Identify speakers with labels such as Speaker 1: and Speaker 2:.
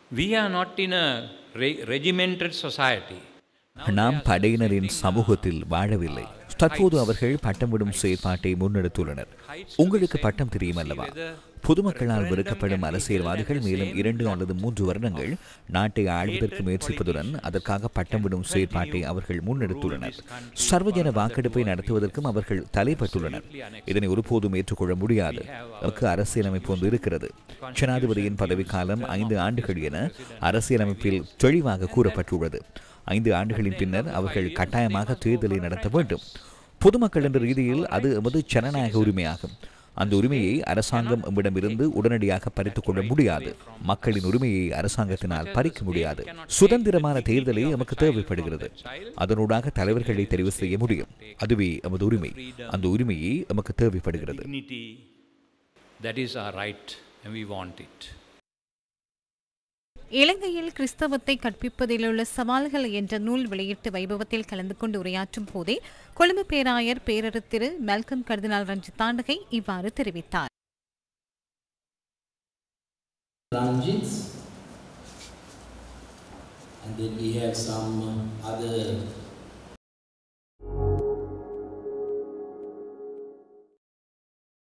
Speaker 1: We are not in a regimented society.
Speaker 2: நாம் படையினரின் சமூகத்தில் வாழவில்லை. தற்போது அவர்கள் பட்டம் விடும் செயற்பாட்டை முன்னெடுத்துள்ளனர். உங்களுக்கு பட்டம் தெரியும் அல்லவா? பொதுமக்களால் வெறுக்கப்படும் அரசியல்வாதிகள் மேலும் 2 அல்லது 3 வருடங்கள் நாட்டை ஆள்வதற்கு முயற்சிப்பதுடன் அதற்காக பட்டம் விடும் செயற்பாட்டை அவர்கள் முன்னெடுத்துள்ளனர். சர்வஜன வாக்கெடுப்பை நடத்துவதற்கும் அவர்கள் தலைப்பட்டுள்ளனர். இதனை ஒருபோதும் ஏற்றுக்கொள்ள முடியாது. நமக்கு அரசியலமைப்பு ஒன்று இருக்கிறது. ஜனாதிபதியின் பதவிக்காலம் 5 ஆண்டுகள் என அரசியலமைப்பில் தெளிவாக கூறப்பட்டுள்ளது. 5 ஆண்டுகளின் பின்னர் அவர்கள் கட்டாயமாக தேர்தலை நடத்த வேண்டும். பொதுமக்கள் என்ற ரீதியில் அது எமது ஜனநாயக உரிமையாகும். அந்த உரிமையை அரசாங்கம் எம்மிடமிருந்து உடனடியாக பறித்துக் கொள்ள முடியாது. மக்களின் உரிமையை அரசாங்கத்தினால் பறிக்க முடியாது. சுதந்திரமான தேர்தலே நமக்கு தேவைப்படுகிறது. அதனூடாக தலைவர்களை தெரிவு செய்ய முடியும். அதுவே எமது உரிமை. அந்த உரிமையே நமக்கு தேவைப்படுகிறது.
Speaker 3: இலங்கையில் கிறிஸ்தவத்தை கற்பிப்பதிலுள்ள சவால்கள் என்ற நூல் வெளியீட்டு வைபவத்தில் கலந்து கொண்டு உரையாற்றும் போதே கொழும்பு பேராயர் பேரரு திரு மெல்கம் கர்தினால் ரஞ்சித் தாண்டகை இவ்வாறு தெரிவித்தார்.
Speaker 4: And then we have some other